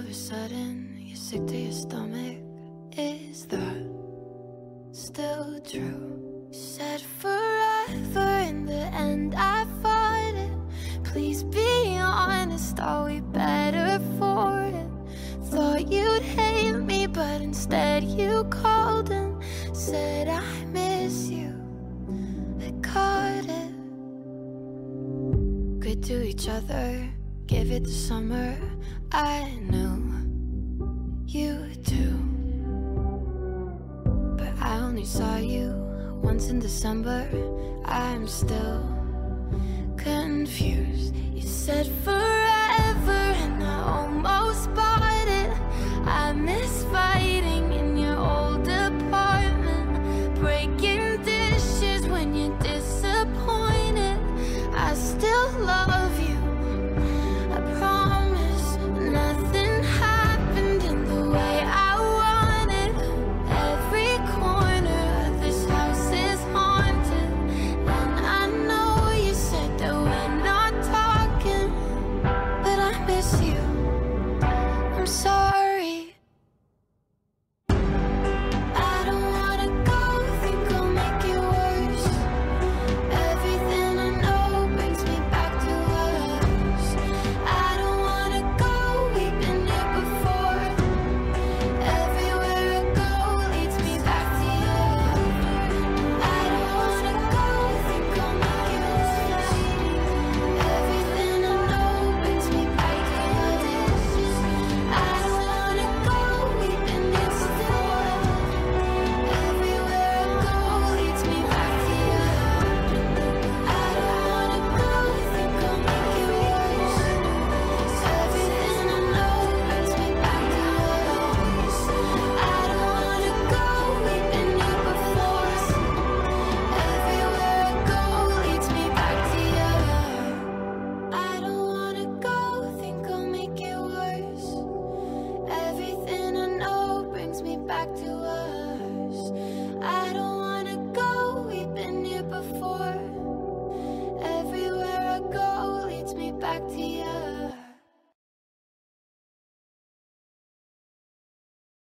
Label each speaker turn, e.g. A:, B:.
A: a sudden you're sick to your stomach. Is that still true? You said forever, in the end I fought it. Please be honest, are we better for it? Thought you'd hate me, but instead you called and said I miss you. I caught it. Good to each other, give it the summer. I know you too, but I only saw you once in December. I'm still confused.